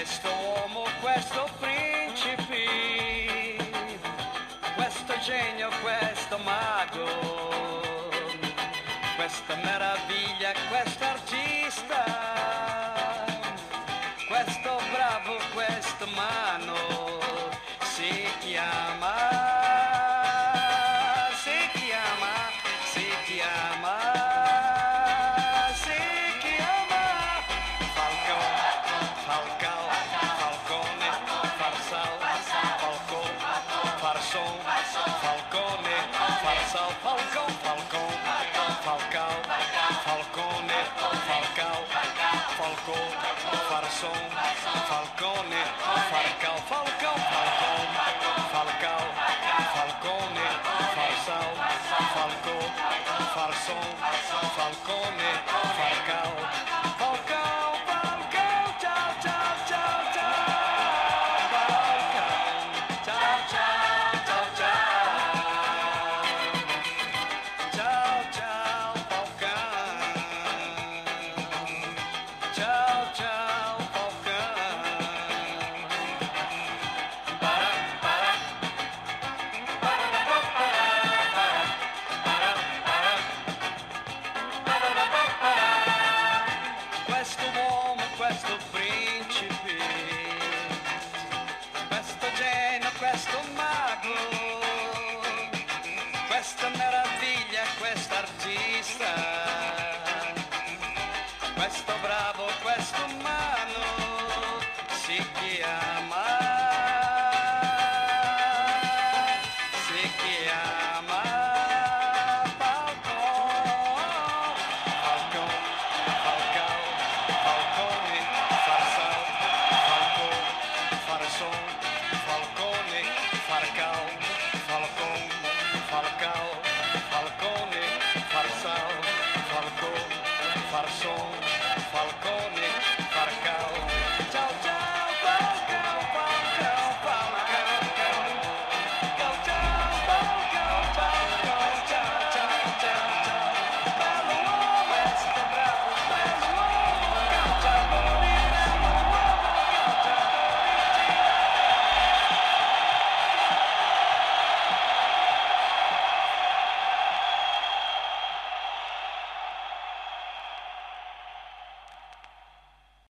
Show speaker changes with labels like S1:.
S1: questo uomo, questo principe, questo genio, questo mago, questa meraviglia, questo artista, questo bravo, questo umano, si chiama Falcone, Farsal, Falcone, Farson, Falcone, Farsal, Falcon, Falcon, Falcao, Falcone, Falcao, Falcon, Farson, Falcone, Farcao, Falcon, Falcon, Falcao, Falcone, Farsal, Falcon, Farson, Falcone, Farcao, Falcao, Falcao, ciao, ciao, ciao, ciao. Questo uomo, questo principe, questo genio, questo mago, questa meraviglia, quest'artista, questo bravo, questo umano, si chiama Falcone, Farcao, Falcon, Falcao, Falcone, Farsal, Falcon, Farson.